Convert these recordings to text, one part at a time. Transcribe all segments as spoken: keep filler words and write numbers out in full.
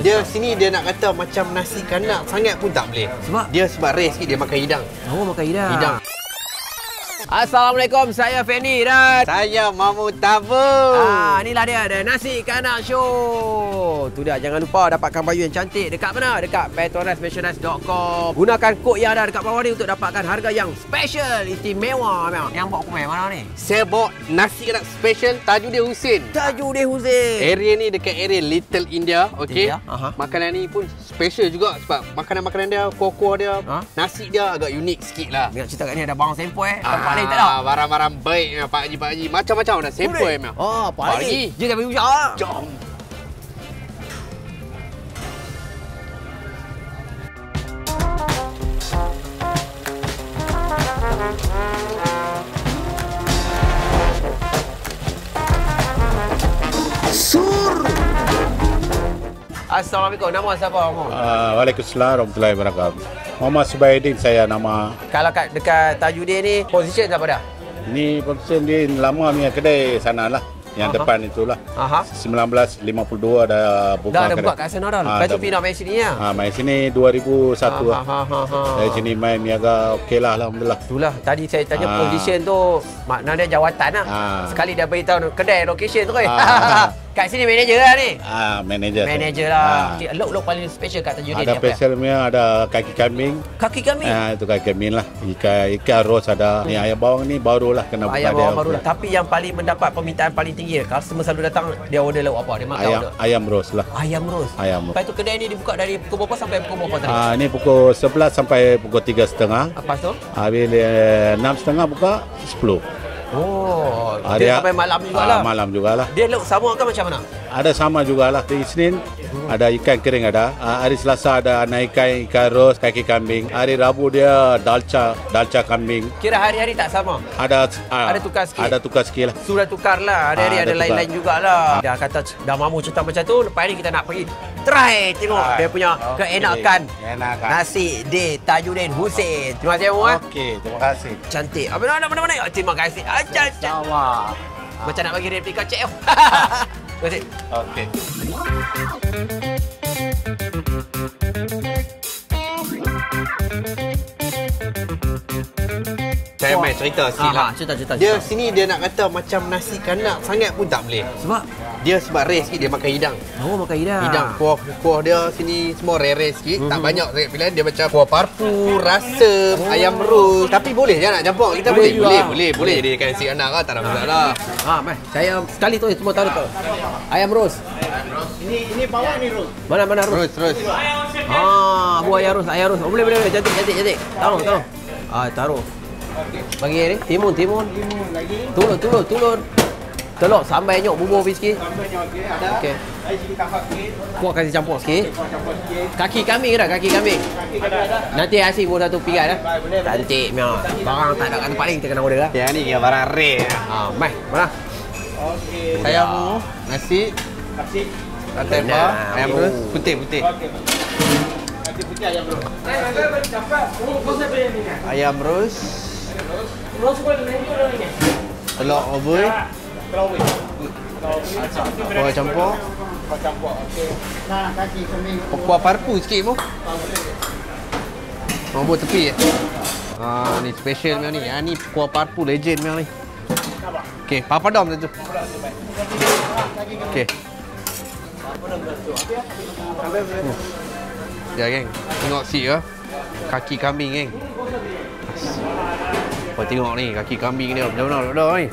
Dia sini dia nak kata macam nasi kanak sangat pun tak boleh. Sebab? Dia sebab rare sikit, dia makan hidang. Oh, makan hidang. Hidang. Assalamualaikum, saya Feni dan Saya Mamu Tabu. Ah, inilah dia, ada Nasi Kanak Show. Tu dia, jangan lupa dapatkan baju yang cantik dekat mana? Dekat petronas merchandise dot com. Gunakan kod yang ada dekat bawah ni untuk dapatkan harga yang special, istimewa memang. Yang bawa komen mana ni? Saya bawa nasi kanak special Tajudin Husin. Tajudin Husin. Area ni dekat area Little India, okey. India, aha. Makanan ni pun special juga sebab makanan-makanan dia, kuah-kuah dia, Ha? nasi dia agak unik sikit lah. Ingat cerita kat ni ada barang sempoi eh. Ah, Tempat lain tak ada. barang-barang baik memang Pak Haji, Pak Haji. Macam-macam ada sempoi memang. Oh, apa Pak lagi? Haji. Jom kita pergi usaha. Jom. Assalamualaikum. Nama siapa kamu? Uh, Waalaikumsalam warahmatullahi wabarakatuh. Muhammad Subaidin saya nama. Kalau kat dekat Tajudin ni, position siapa dah? Ni position dia lama punya kedai sana lah. Yang Aha. depan itulah. Aha. sembilan belas lima puluh dua dah buka Dah ada kedai. buka kat sana dah. Ah, Lepas tu dah pindah main sini ya. Ha, main sini dua ribu satu Ha, lah. ha, ha, ha. Dari sini main niaga okey lah alhamdulillah. Itulah tadi saya tanya Ah. position tu makna dia jawatan lah. Ah. Sekali dah beritahu kedai location tu kan. Ah. Kat sini manager lah ni. Ah, manager. Manager lah. Ah. Okay, Lok-lok paling special kat Tajudin ni Ada apa? special punya, ada kaki kambing. Kaki kami. Ah, itu kaki kambing lah. Ikan ikan ros ada. Ni ayam bawang ni baru lah kena buka Ayam dia. bawang baru lah. Tapi yang paling mendapat permintaan paling tinggi, customer selalu datang, dia order lauk apa? Dia makan Ayam order. ayam ros lah. Ayam ros. Ayam ros. Lepas tu kedai ni dibuka dari pukul berapa sampai pukul berapa tadi? Ah, ni pukul sebelas sampai pukul tiga setengah. Lepas tu? Habis eh, enam setengah buka sepuluh. Oh, Ah, dia sampai malam jugalah. Ah, malam jugalah. Dia lauk sama kan macam mana? Ada sama jugalah. Hari Isnin ada ikan kering ada. Ah, hari Selasa ada anak ikan, ikan ros, kaki kambing. Hari Rabu dia dalca, dalca kambing. Kira hari-hari tak sama? Ada ah, Ada tukar sikit? Ada tukar sikit lah. Sudah tukar lah. Hari-hari Ah, ada ada lain-lain tukar. jugalah. Dia kata dah mamu cerita macam tu, lepas ni kita nak pergi try tengok Try. dia punya Okey. keenakan. Keenakan. Nasi di Tajudin Husin. Terima kasih Mamu. eh. Okey, terima kasih. Cantik. Apa mana mana mana. Terima kasih. Ajar. Sama. Macam nak bagi replika cek. Terima kasih. Okey. Saya main cerita sikit lah. Aha, cerita cerita. Dia cerita. sini dia nak kata macam nasi kanak sangat pun tak boleh. Sebab Dia sebab rare sikit, dia makan hidang. oh makan hidang. Hidang, kuah kuah dia sini semua rare-rare sikit. Mhm. Tak banyak sangat pilihan. Dia macam kuah parpu, rasa, ayam ros. Tapi boleh je nak campur. Kita Boleh boleh, juga. boleh, boleh, boleh jadikan nasi kanak kan, tak ada masalah. Ha, mai. Saya sekali tu semua tahu tu. Ayam ros. Ini ini bawang ni ros. Mana mana ros? Terus, terus. Ah, buah ayam ros, ayam ros. Oh, boleh boleh boleh. Cantik cantik cantik. Taruh taruh. Ah, taruh. Bagi ni timun timun. Timun lagi. Tulur tulur tulur. Telur sambal nyok bubur sikit. Sambelnya okey ada. Okey. Ai sini tambah sikit. Kuah kasih campur sikit. Campur sikit. Kaki kambing dah, kaki kambing. Kaki kaki ada. Nanti asyik pun satu pirat dah. Boleh, boleh. Cantik memang. Barang tak ada kat tempat lain kita kena order lah. Yang ni kira barang rare. Ah, mai. Mana? Okey. Saya mau nasi, Kasih. kata apa? Nah, Ayam oh. ros, putih-putih. Okey. Kasih putih ayam ros. Ayam ros, telur oboi, Kerawit. kuah campur, Kau campur. Okey. Nah, kaki kambing. kuah parpu sikit mo. Nombor tepi eh. Ah, ni special memang ni. Ah, ni kuah parpu legend memang ni. Okey, papadom tu. Okey. Hmm. Ya geng, tengok si ya. Kaki kambing geng. Kau tengok ni kaki kambing dia benar-benar dah ni.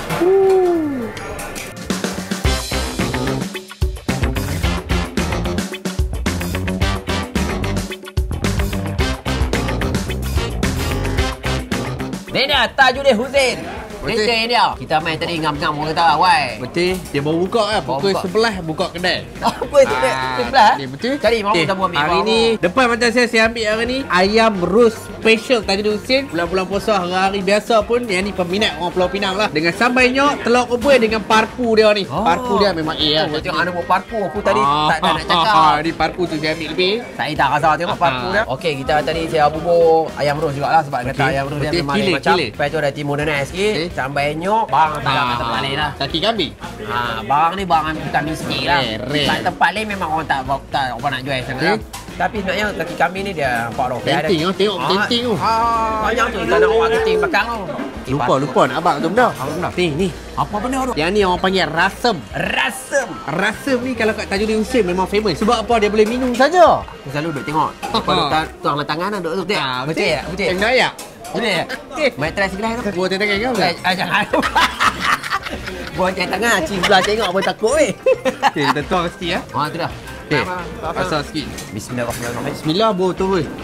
Ni dia Tajudin Husin. Betul. Kedai dia. Kita main tadi ngam-ngam orang kata wai. Betul, dia baru buka lah. Baru Pukul buka. sebelas buka kedai. Apa itu dia? Ah, Sebelah. ni betul. Cari mau Okey, kita buat ambil hari bawang. ni depan mata saya saya ambil hari ni ayam ros special Tajudin Husin. Bulan-bulan puasa, hari-hari biasa pun, yang ni peminat orang Pulau Pinang lah. Dengan sambal nyok, telur rebus dengan parpu dia ni. Oh. Parpu dia memang A lah. Oh, tengok anda buat parpu. Aku tadi Ah, tak dah nak cakap. ah, Ni parpu tu saya ambil lebih. Tak tak rasa tengok parpu dia. Okey, kita tadi saya bubur ayam ros jugalah sebab kata Okey. ayam ros dia Okey, memang kile, lain macam. kile. Lepas tu ada timur dan sikit, Okey. sambal nyok, barang tak ada tempat lain lah. Kaki kambing. Ha, barang ni barang vitamin sikit lah. Rare. Kat tempat lain memang orang tak tak orang nak jual sangat. Okey. Lah. Tapi sebenarnya kaki kambing ni dia nampak roh. Tenting lah, tengok tenting tu. Ah, banyak tu kita nak orang keting belakang tu. Lupa, lupa nak abang tu benda. Apa benda? Ni, ni. Apa benda tu? Yang ni orang panggil rasem. Rasem. Rasem ni kalau kat Tajudin Husin memang famous. Sebab apa? Dia boleh minum saja. Aku selalu duduk tengok. Apa duduk tuang dengan tangan duduk tu. Betul Ah, betul tak? Betul. Yang Dayak. Betul tak? Mai try sebelah tu. Buat tangan kau Eh, ke? jangan. Buat jangan tangan, cik sebelah tengok pun takut weh. Okey, kita tuang sikit ya. Ha tu dah. Okey. Asal sikit. Bismillahirrahmanirrahim. Bismillah bau tu weh.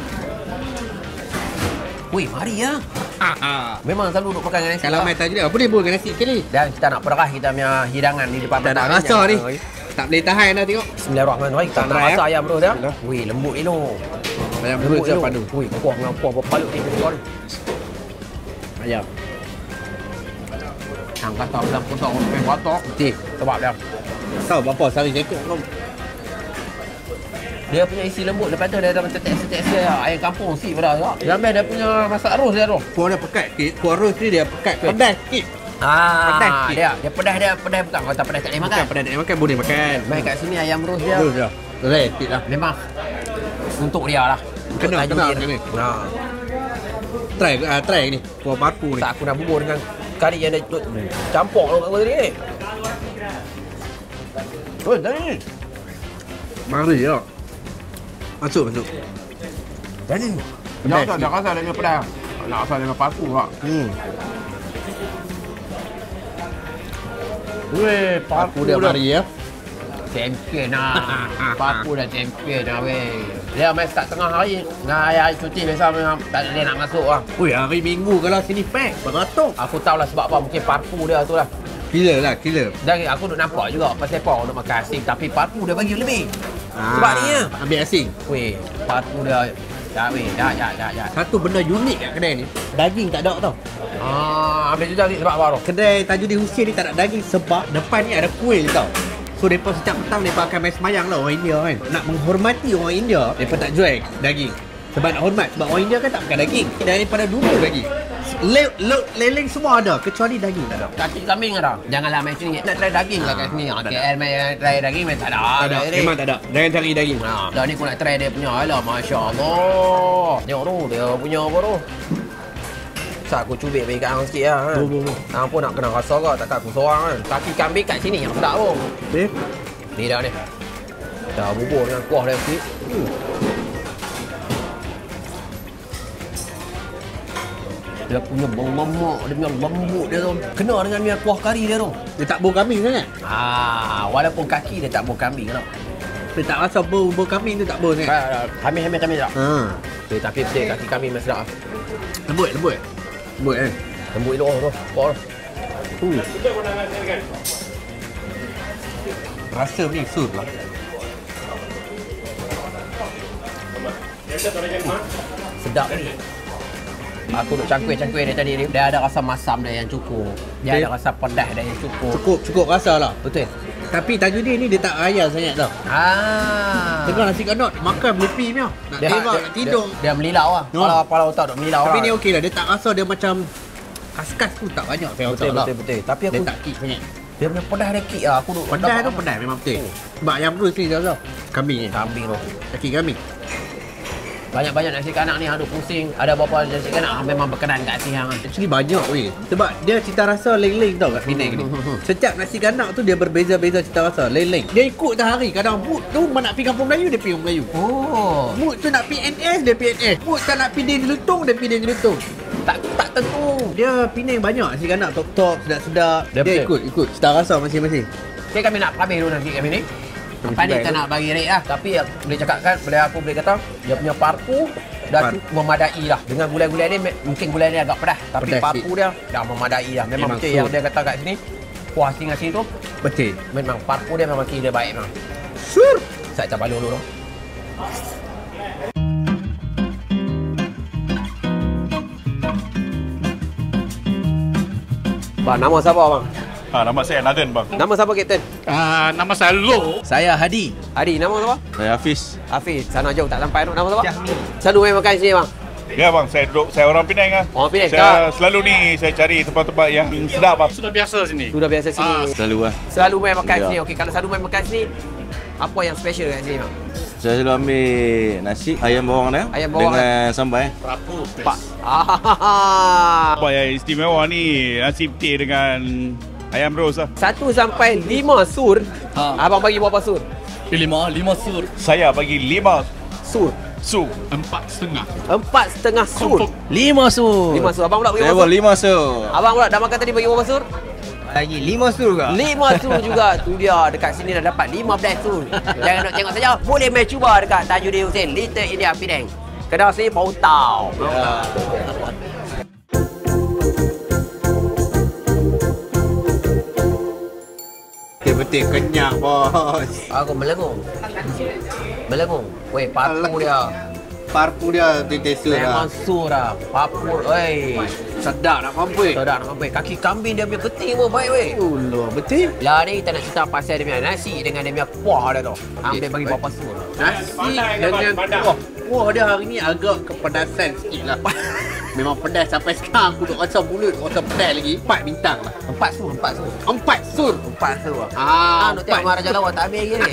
Weh, mari ya. Ah, ah. Memang selalu duduk makan dengan nasi. Kalau lah. main Tajudin, apa dia buat dengan nasi sekali? Dan kita nak perah kita punya hidangan di depan Tak nak mata rasa ni. Okey. Tak boleh tahan dah tengok. Bismillahirrahmanirrahim. Kita nak Try, rasa ya. ayam terus dah. Bismillah. Weh, lembut ni tu. Ayam Lembut berus siapa tu? Weh, kuah dengan kuah berpalut ni kuah ni. Ayam. Hang kata bilang potong main batok. Betul. Sebab dia Tahu berapa sari jaket kau? dia punya isi lembut, lepas tu dia ada macam tekstur-tekstur dia ayam kampung si pada tak. Dia ambil dia punya masak ros dia tu. Kuah dia pekat sikit. Kuah ros ni dia pekat. Pedas sikit. Ah, Pedas sikit. dia dia pedas dia pedas bukan kata pedas tak boleh makan. Makan pedas dia makan boleh makan. Main kat sini ayam ros dia. Ros dia. Red sikit lah. Memang untuk dia lah. Untuk Kena, tajuk kena dia. macam ni. Ha. Try ah try ni. Kuah parpu ni. Tak aku nak bubur dengan kari yang dia duk campur tu kat aku tadi ni. Oh, tadi ni. Mari ya. Masuk masuk. Tadi. Pedas Jangan tak sikit. nak rasa dengan pedas. Nak rasa dengan parpu tak. Hmm. Weh, Parpu dia mari ya. Champion lah. Parpu dah champion lah weh. Dia main start tengah hari. Dengan hari-hari cuti biasa memang tak ada dia nak masuk lah. Ui, hari Minggu kalau sini pack beratus. Aku tahu lah sebab apa. Mungkin parpu dia tu lah. Gila lah, gila. Dan aku duk nampak juga pasal apa orang duk makan asing. Tapi parpu dia bagi lebih. Sebab ni ya. Ambil asing. Weh, parpu dia. Dah weh, dah, dah, dah, dah. Satu benda unik kat kedai ni. Daging tak ada tau. Ah, ambil juga sebab apa tu? Kedai Tajudin Husin ni tak ada daging sebab depan ni ada kuil tau. So mereka setiap petang mereka akan main semayang lah orang India kan. Nak menghormati orang India, mereka tak jual daging. Sebab nak hormat, sebab orang India kan tak makan daging. Daripada dulu lagi. Le, le, leleng semua ada kecuali daging tak ada. Kaki kambing ada. Janganlah main sini. Nak try daging lah kat sini. tak K ada. L main try daging main tak ada. Tak ada, ni. memang tak ada. Jangan cari daging. Ha, dah ni aku nak try dia punya. Alah, Masya Allah. Tengok tu, dia punya apa tu. Sat aku cubit bagi kat hang sikit lah. Kan? Bo, bo, bo. Hang pun nak kena rasa ke. Takkan aku seorang kan. Kaki kambing kat sini yang sedap pun. Eh? Ni dah ni. Dah bubur dengan kuah dia sikit. Hmm. Dia punya bau mamak, dia punya lembut dia tu. Kena dengan dia kuah kari dia tu. Dia tak bau kambing sangat. Ah, walaupun kaki dia tak bau kambing tau. Dia tak rasa bau bau kambing tu tak bau sangat. Hamil-hamil kambing tak? Ha. Okay, tapi betul kaki kambing memang sedap. Lembut, lembut. Lembut kan. Lembut elok tu. Kuah tu. Uh. Rasa ni sur lah. Sedap ni. Aku duk cangkui-cangkui dia tadi ni. Dia ada rasa masam dia yang cukup. Dia Okay. ada rasa pedas dia yang cukup. Cukup, cukup rasa lah. Betul. Tapi Tajudin ni dia tak raya sangat tau. Ah. Tengok nasi kandar makan boleh pi punya. Nak tembak, nak tidur. Dia, dia melilau lah. No. Kepala kepala otak duk melilau Tapi lah. ni okey lah. Dia tak rasa dia macam kas-kas tu tak banyak saya Betul, lah. betul, betul. Tapi Dia aku tak kick sangat. dia punya pedas dia kick lah. Aku duk Pedas dapat tu pedas memang betul. Oh. Sebab yang berus ni dia tahu. Kambing ni. kambing tu. Kaki kambing. Banyak-banyak nasi kanak ni aduk pusing. Ada berapa nasi kanak memang berkenan kat hati hang. Actually banyak weh. Sebab dia cita rasa leng-leng tau kat Penang ni. Setiap nasi kanak tu dia berbeza-beza cita rasa. Leng-leng. Dia ikut dah hari. Kadang mood tu nak pergi kampung Melayu, dia pergi kampung Melayu. Oh. Mood tu nak pergi N S, dia pergi N S. Mood tak nak pergi Deng Jelutong, dia pergi Deng Jelutong. Tak tak tentu. Dia Penang banyak nasi kanak top-top, sedap-sedap. Dia Dia, betul. ikut, ikut cita rasa masing-masing. Okay, kami nak habis dulu nasi kami ni. Kami Apa ni cuba kita dulu. nak bagi rate lah. Tapi aku boleh cakap kan, boleh aku boleh kata dia punya parpu dah Par- cukup memadai lah. Dengan gulai-gulai ni me- mungkin gulai ni agak pedas, tapi Pedas parpu dia dah memadai lah. Memang, Memang betul so. yang dia kata kat sini. Kuah singa-sini tu Betul. memang parpu dia memang kira dia baik memang. Sur. Saya cabar dulu tu. Bang, nama siapa bang? Ha, nama saya Nathan bang. Nama siapa Kapten? Uh, nama saya Lo. Saya Hadi. Hadi, nama siapa? Saya Hafiz. Hafiz, sana jauh tak sampai tu. Nama siapa? Jahmi. Selalu main makan sini bang? Ya bang, saya duduk, saya orang Penang kan. Orang Penang, Saya tak? selalu ni saya cari tempat-tempat yang sedap bang. Sudah biasa sini. Sudah biasa sini. Ah, Selalu lah. Selalu main makan Ya. sini. Okey, kalau selalu main makan sini, apa yang special kat sini bang? Saya selalu ambil nasi ayam bawang dia Ayam bawang dengan sambal. Rapu. Pak. Ah. Apa yang istimewa ni, nasi putih dengan ayam ros lah. Satu sampai lima sur. Ha. Abang bagi berapa sur? Lima, lima sur. Saya bagi lima Sur. su. Empat setengah. Empat setengah sur. Lima sur. Lima sur. Abang pula bagi Saya berapa buat sur? lima so. Abang pula dah makan tadi bagi berapa sur? Lagi lima sur ke? Lima sur juga. Tu dia, dekat sini dah dapat lima belas sur. Jangan nak tengok saja. Boleh main cuba dekat Tajuddin Hussein, Little India Penang. Kedai sini Pau Tau. Betul-betul kenyang bos. Aku melengung. Melengung. Weh, papu dia. Parpu dia betul-betul Memang lah. sur lah. Papu, weh. Sedap nak mampu. Sedap nak sampai. Kaki kambing dia punya keting pun baik weh. Allah, betul. Lah ni kita nak cerita pasal dia punya nasi dengan dia punya kuah dia tu. Ambil bagi berapa sur. Nasi dengan kuah. Kuah dia hari ni agak kepedasan sikit lah. Memang pedas sampai sekarang aku duk rasa mulut rasa pedas lagi. Empat bintang lah. Empat sur, empat sur. Empat sur. Empat sur lah. Ah, Ah, nak tengok Maharaja Lawan tak habis lagi ni.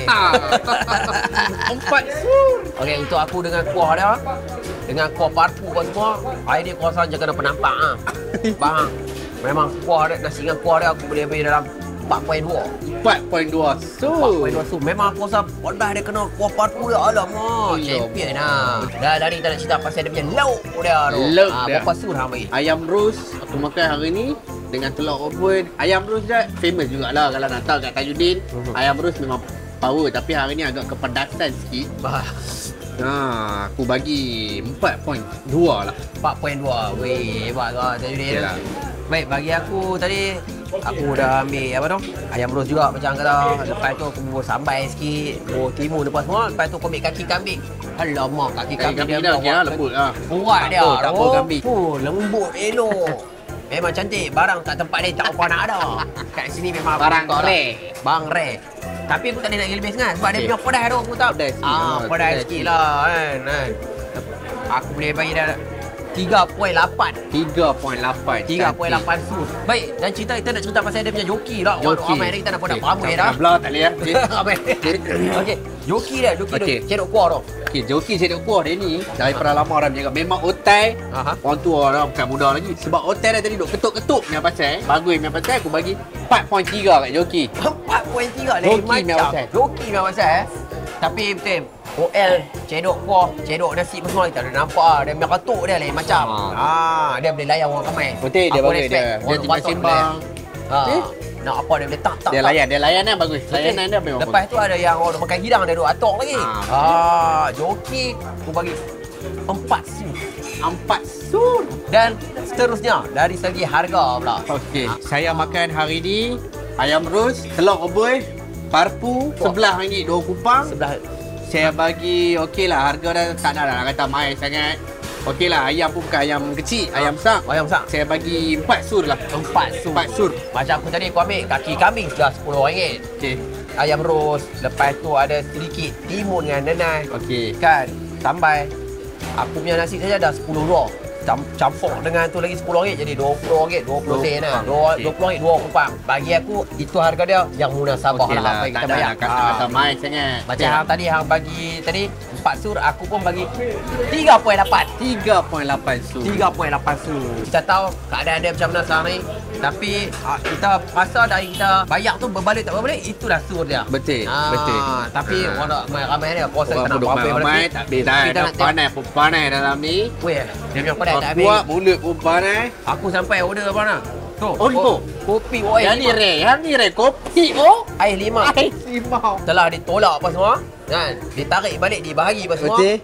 Empat sur. Okey, untuk aku dengan kuah dia, dengan kuah parpu apa semua, air dia kuasa je kena penampak ah. Bang, memang kuah dia, nasi dengan kuah dia aku boleh bagi dalam empat perpuluhan dua. Empat poin dua empat sur. perpuluhan dua su. Memang aku rasa pedas dia kena kuah parpu dia. Alamak, champion lah. Dah dari kita nak cerita pasal dia punya lauk dia tu. Lauk Ah, dia. berapa sur hang bagi? Ayam ros aku makan hari ni dengan telur rebus. Ayam ros dia famous jugalah kalau nak tahu kat Tajuddin. Mhm. Ayam ros memang power tapi hari ni agak kepedasan sikit. Bah, Ha, aku bagi empat poin dua lah. empat perpuluhan dua. Weh, hebat kau Tajuddin. Okeylah. Baik, bagi aku tadi aku dah ambil apa tu? Ayam ros juga macam kata. Lepas tu aku buat sambal sikit, buat timun lepas semua. Lepas tu aku ambil kaki kambing. Alamak, kaki Kaki kambing kambing dah okey lah, lembut lah. Buat dia. Tak apa, tak apa oh, kambing. Oh, lembut elok. Memang cantik. Barang tak tempat lain tak apa nak ada. Kat sini memang Barang aku suka rare. lah. Barang rare. Tapi aku tak boleh nak lebih sangat sebab dia Okey. punya pedas tu aku tahu. Pedas sikit. Ah, Ah, pedas pedas sikit sikit. lah kan. kan. Aku boleh bagi dah tiga perpuluhan lapan. tiga poin lapan. tiga perpuluhan lapan sur. Baik, dan cerita kita nak cerita pasal dia punya joki lah. Waduh, Joki. ramai dah kita nak pun nak Okey, ramai tak dah. pernah belah tak boleh ya. Ramai. Okey, joki dia, joki Okey. dia. Cedok kuah tu. Okey, joki cedok kuah dia ni daripada lama orang jaga. Memang otai. Aha. Orang tua orang bukan muda lagi. Sebab otai dia tadi duk ketuk-ketuk punya pasal. Bagus punya pasal aku bagi empat poin tiga kat joki. empat perpuluhan tiga lain Joki punya macam. pasal. Joki punya pasal eh. Tapi betul. O L, cedok kuah, cedok nasi apa semua kita dah nampak ah. Dia punya ketuk dia lain macam. Ah, dia boleh layan orang ramai. Betul, dia Aku bagus respect. dia. Dia Orang timbang patut sembang. boleh. Ah. Eh? Nak apa dia boleh tak tak. Dia tak. layan, dia layan dia bagus. Okey. Layanan dia memang Lepas bagus. tu ada yang orang makan hidang dia duk atok lagi. Ah, Ah, joki aku bagi empat sur. Empat sur. Dan seterusnya dari segi harga pula. Okey, saya makan hari ni ayam ros, telur rebus, parpu, sebelah ringgit dua kupang. Sebelah Saya bagi okeylah harga dah tak nak nak kata mahal sangat. Okeylah ayam pun bukan ayam kecil, ayam besar. ayam sak. Saya bagi empat sur lah. Empat sur. Empat sur. Macam aku tadi aku ambil kaki kambing sudah sepuluh ringgit. Okey. Ayam ros, lepas tu ada sedikit timun dengan nenai. Okey. Kan, tambah. Aku punya nasi saja dah sepuluh ringgit. Cam, campur dengan tu lagi sepuluh ringgit jadi dua puluh ringgit, dua puluh sen lah. Okey. dua puluh ringgit dua kupang. Bagi aku itu harga dia yang munasabah Okey lah lah, apa yang tak kita nak bayar. nak kata Ah. kata mahal sangat. Macam hang tadi hang bagi tadi empat sur, aku pun bagi tiga perpuluhan lapan. tiga poin lapan sur. tiga perpuluhan lapan sur. Kita tahu keadaan dia macam mana sekarang ni. Tapi ah, kita rasa dari kita bayar tu berbalik tak berbalik, itulah sur dia. Betul, Ah, betul. Tapi Ah. orang nak ramai dia, aku rasa Orang kita nak duduk berapa ramai tak habis dah. Kita Dah nak tengok. panas pun panas dalam ni. Weh, dia punya pedas tak habis. Kuat mulut pun panas. Aku sampai order apa nak? Tu. Oh, ko- kopi oh, air Yang ni lima. re, yang ni re kopi oh. Air lima. Air limau. Telah ditolak apa semua. Kan? Ditarik balik, dibahagi apa semua. Betul.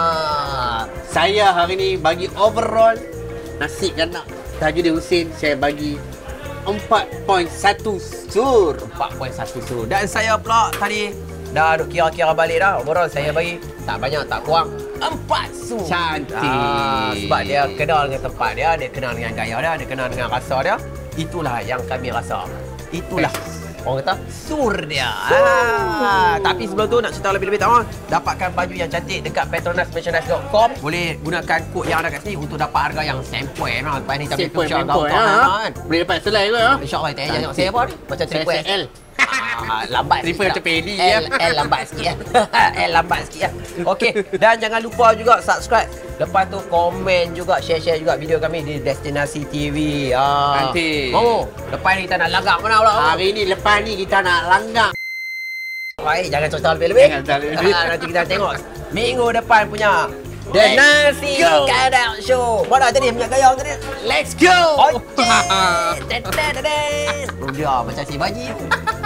Ah. Saya hari ni bagi overall nasi kandang Tajuddin Hussein saya bagi empat perpuluhan satu sur. empat perpuluhan satu sur. Dan saya pula tadi dah duk kira-kira balik dah. Overall saya bagi tak banyak tak kurang empat sur. Cantik. Ah, sebab dia kenal dengan tempat dia, dia kenal dengan gaya dia, dia kenal dengan rasa dia. Itulah yang kami rasa. Itulah orang kata sur dia. Ah, tapi sebelum tu nak cerita lebih-lebih tahu, dapatkan baju yang cantik dekat petronas merchandise dot com. Boleh gunakan kod yang ada kat sini untuk dapat harga yang sempoi memang. Lepas ni tapi Sempoi, Syah sempoi, gautang ha. kan. Boleh dapat selai ke? Ha? InsyaAllah kita tengok saya apa ni? Macam triple L. Ah, lambat sikit. Triple macam pedi, L, ya. L lambat sikit ya. L lambat sikit ya. Okey, dan jangan lupa juga subscribe. Lepas tu komen juga, share-share juga video kami di Destinasi T V. Ah. Nanti. Oh, lepas ni kita nak langgar mana pula? Hari ni lepas ni kita nak langgar. Baik, jangan cerita lebih-lebih. Jangan cerita lebih-lebih. Ah, nanti kita tengok minggu depan punya The Let's Nasi go. Kadang Show. Mana tadi punya gayung tadi? Let's go. Okey. Belum dia macam si baji.